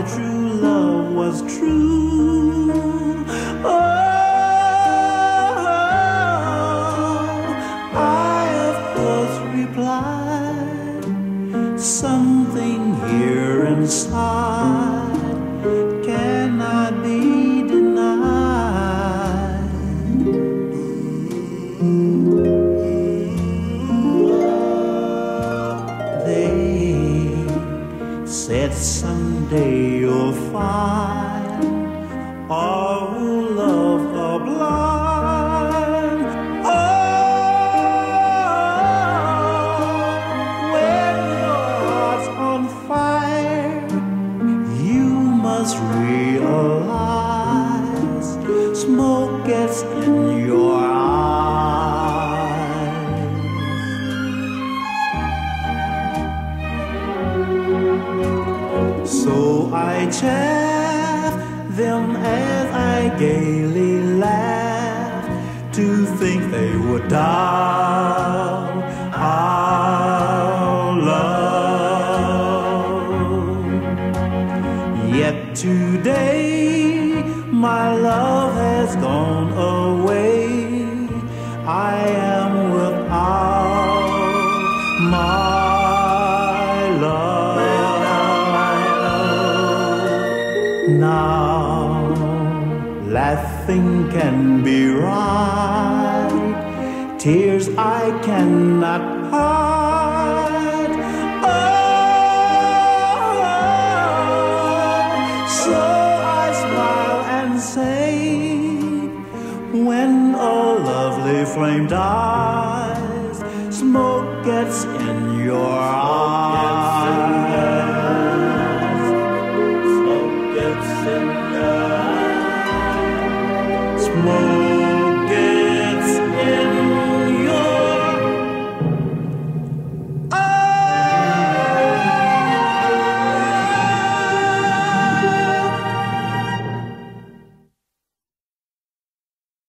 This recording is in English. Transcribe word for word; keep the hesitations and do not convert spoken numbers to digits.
true love was true. Oh, I of course replied, something here inside cannot be denied. They said someday you'll find all who love are blind. Oh, when your heart's on fire, you must realize smoke gets in your eyes. So I chaff them as I gaily laugh to think they would doubt our love. Yet today my love has gone away. I am without my love. Now laughing can be right, tears I cannot hide. Oh, so I smile and say, when a lovely flame dies, smoke gets in your eyes. Smoke gets in your eyes. Smoke